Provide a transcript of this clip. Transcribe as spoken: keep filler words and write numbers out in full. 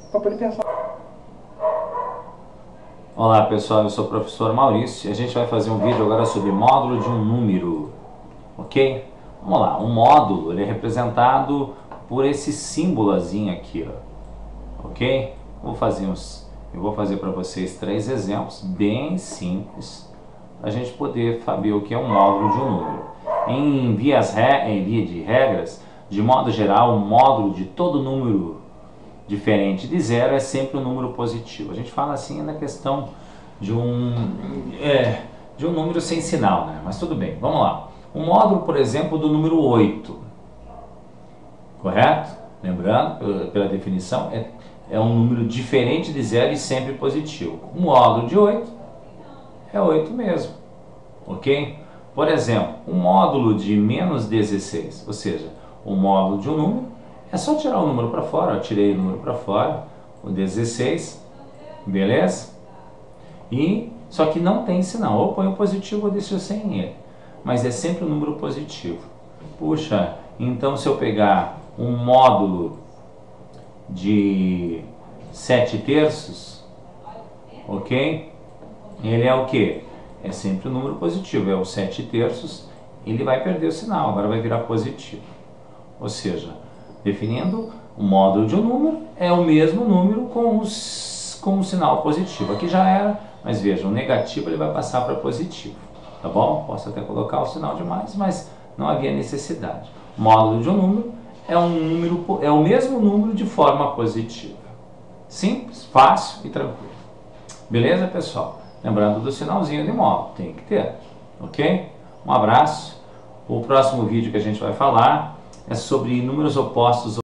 para poder pensar. Olá pessoal, eu sou o professor Maurício e a gente vai fazer um vídeo agora sobre módulo de um número, ok? Vamos lá, um módulo ele é representado por esse símbolozinho aqui, ó, ok? Vou fazer uns, eu vou fazer para vocês três exemplos bem simples para a gente poder saber o que é um módulo de um número. Em, vias re, em via de regras, de modo geral, um módulo de todo número diferente de zero é sempre um número positivo. A gente fala assim na questão de um, é, de um número sem sinal, né? Mas tudo bem, vamos lá. Um módulo, por exemplo, do número oito, correto? Lembrando, pela definição, é, é um número diferente de zero e sempre positivo. Um módulo de oito é oito mesmo, ok? Por exemplo, um módulo de menos dezesseis, ou seja, o módulo de um número, é só tirar o número para fora. Eu tirei o número para fora, o dezesseis, beleza? E, só que não tem sinal, ou põe o positivo ou deixa sem ele, mas é sempre um número positivo. Puxa, então se eu pegar um módulo de sete terços, ok? Ele é o que? É sempre um número positivo, é o sete terços, ele vai perder o sinal, agora vai virar positivo. Ou seja, definindo, o módulo de um número é o mesmo número com, os, com o sinal positivo. Aqui já era, mas veja, o negativo ele vai passar para positivo, tá bom? Posso até colocar o sinal de mais, mas não havia necessidade. O módulo de um número é, um número, é o mesmo número de forma positiva. Simples, fácil e tranquilo. Beleza, pessoal? Lembrando do sinalzinho de módulo, tem que ter, ok? Um abraço. O próximo vídeo que a gente vai falar é sobre números opostos